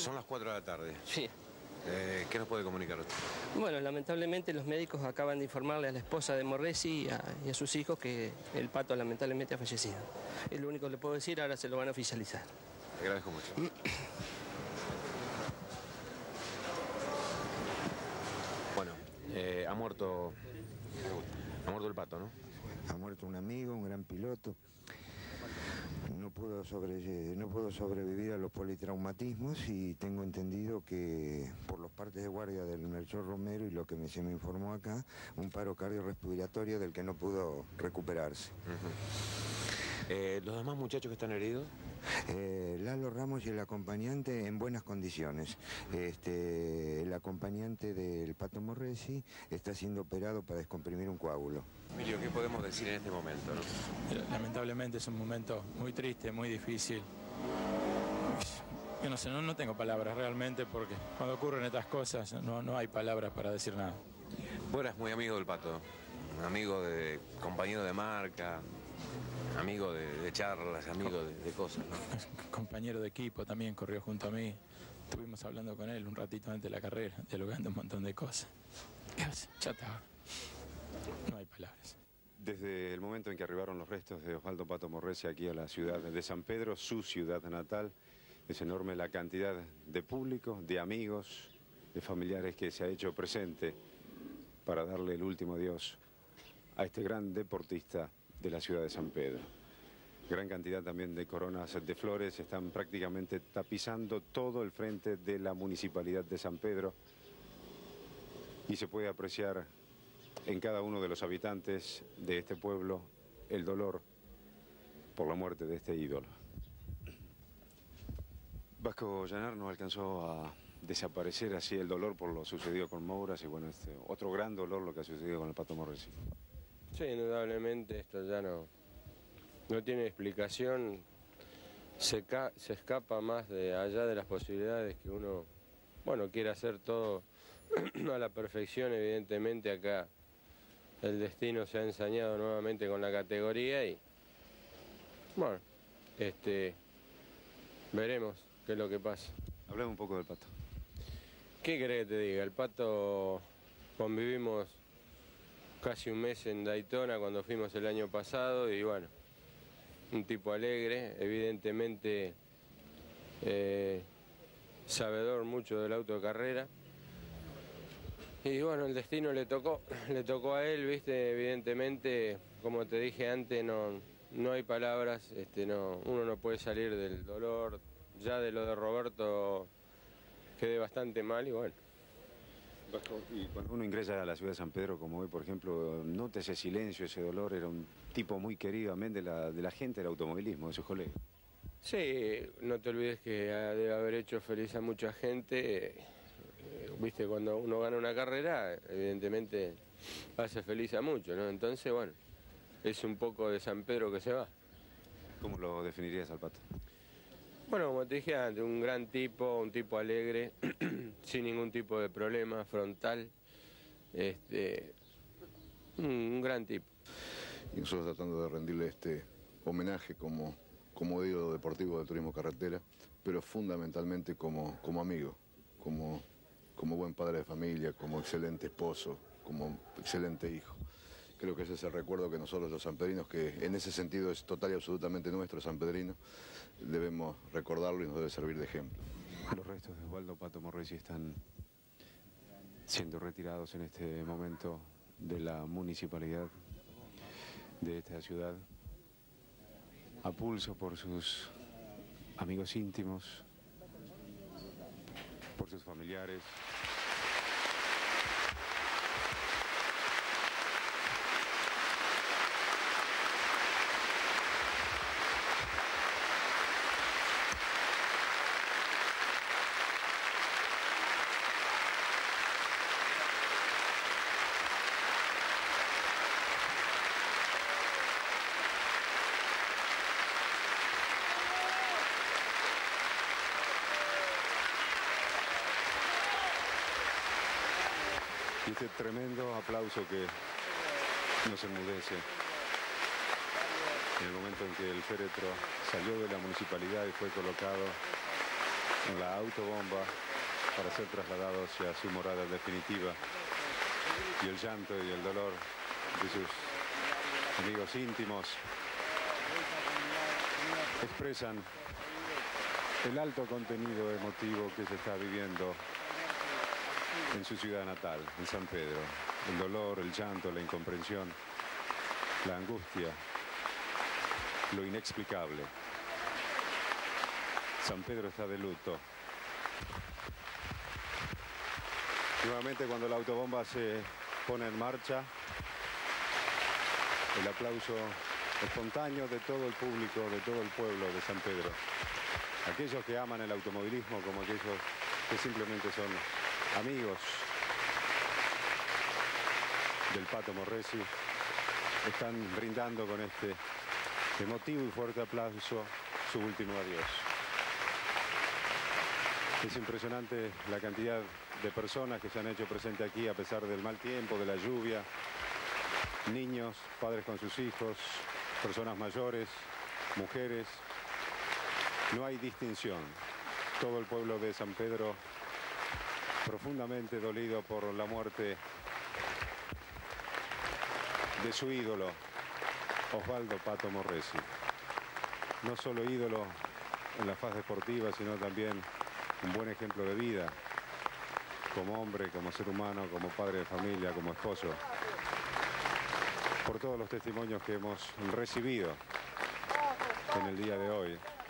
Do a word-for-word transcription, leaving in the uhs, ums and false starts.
Son las cuatro de la tarde. Sí. Eh, ¿Qué nos puede comunicar usted? Bueno, lamentablemente los médicos acaban de informarle a la esposa de Morresi y a, y a sus hijos que el Pato lamentablemente ha fallecido. Es lo único que le puedo decir, ahora se lo van a oficializar. Le agradezco mucho. Bueno, eh, ha muerto... Ha muerto el Pato, ¿no? Ha muerto un amigo, un gran piloto. No puedo, sobre, no puedo sobrevivir a los politraumatismos y tengo entendido que por los partes de guardia del Melchor Romero y lo que me, se me informó acá, un paro cardiorrespiratorio del que no pudo recuperarse. Uh-huh. eh, ¿Los demás muchachos que están heridos? Eh, Lalo Ramos y el acompañante en buenas condiciones. Este, el acompañante del Pato Morresi está siendo operado para descomprimir un coágulo. Emilio, ¿qué podemos decir en este momento, no? Lamentablemente es un momento muy triste, muy difícil. Yo no sé, no, no tengo palabras realmente porque cuando ocurren estas cosas no, no hay palabras para decir nada. Vos eras muy amigo del Pato, amigo de compañero de marca, amigo de, de charlas, amigo de, de cosas, ¿no? Compañero de equipo también corrió junto a mí. Estuvimos hablando con él un ratito antes de la carrera, dialogando un montón de cosas. Ya está. No hay palabras. Desde el momento en que arribaron los restos de Osvaldo Pato Morresi aquí a la ciudad de San Pedro, su ciudad natal, es enorme la cantidad de público, de amigos, de familiares que se ha hecho presente para darle el último adiós a este gran deportista de la ciudad de San Pedro. Gran cantidad también de coronas de flores están prácticamente tapizando todo el frente de la municipalidad de San Pedro y se puede apreciar en cada uno de los habitantes de este pueblo el dolor por la muerte de este ídolo. Vasco Llanar no alcanzó a desaparecer así el dolor por lo sucedido con Mouras y bueno, este, otro gran dolor lo que ha sucedido con el Pato Morresi. Sí, indudablemente esto ya no, no tiene explicación, se, ca se escapa más de allá de las posibilidades que uno, bueno, quiere hacer todo a la perfección. Evidentemente acá el destino se ha ensañado nuevamente con la categoría y bueno, este, veremos qué es lo que pasa. Hablemos un poco del Pato. ¿Qué querés que te diga? El Pato convivimos casi un mes en Daytona cuando fuimos el año pasado y bueno, un tipo alegre, evidentemente eh, sabedor mucho del auto de carrera. Y bueno, el destino le tocó, le tocó a él, viste, evidentemente, como te dije antes, no, no hay palabras, este, no, uno no puede salir del dolor, ya de lo de Roberto quedé bastante mal y bueno. Y cuando uno ingresa a la ciudad de San Pedro, como hoy, por ejemplo, nota ese silencio, ese dolor, era un tipo muy querido amén de la, de la gente del automovilismo, de sus colegas. Sí, no te olvides que debe haber hecho feliz a mucha gente. Viste, cuando uno gana una carrera, evidentemente hace feliz a muchos, ¿no? Entonces, bueno, es un poco de San Pedro que se va. ¿Cómo lo definirías al Pato? Bueno, como te dije antes, un gran tipo, un tipo alegre, sin ningún tipo de problema, frontal, este, un, un gran tipo. Y nosotros tratando de rendirle este homenaje como, como ídolo deportivo del turismo carretera, pero fundamentalmente como, como amigo, como... como buen padre de familia, como excelente esposo, como excelente hijo. Creo que ese es el recuerdo que nosotros los sanpedrinos, que en ese sentido es total y absolutamente nuestro sanpedrino, debemos recordarlo y nos debe servir de ejemplo. Los restos de Osvaldo Pato Morresi están siendo retirados en este momento de la municipalidad de esta ciudad, a pulso por sus amigos íntimos, por sus familiares. Y este tremendo aplauso que nos enmudece en el momento en que el féretro salió de la municipalidad y fue colocado en la autobomba para ser trasladados hacia su morada definitiva. Y el llanto y el dolor de sus amigos íntimos expresan el alto contenido emotivo que se está viviendo en su ciudad natal, en San Pedro. El dolor, el llanto, la incomprensión, la angustia, lo inexplicable. San Pedro está de luto. Nuevamente, cuando la autobomba se pone en marcha, el aplauso espontáneo de todo el público, de todo el pueblo de San Pedro. Aquellos que aman el automovilismo como aquellos que simplemente son amigos del Pato Morresi, están brindando con este emotivo y fuerte aplauso su último adiós. Es impresionante la cantidad de personas que se han hecho presente aquí a pesar del mal tiempo, de la lluvia. Niños, padres con sus hijos, personas mayores, mujeres. No hay distinción. Todo el pueblo de San Pedro profundamente dolido por la muerte de su ídolo, Osvaldo Pato Morresi. No solo ídolo en la faz deportiva, sino también un buen ejemplo de vida, como hombre, como ser humano, como padre de familia, como esposo. Por todos los testimonios que hemos recibido en el día de hoy.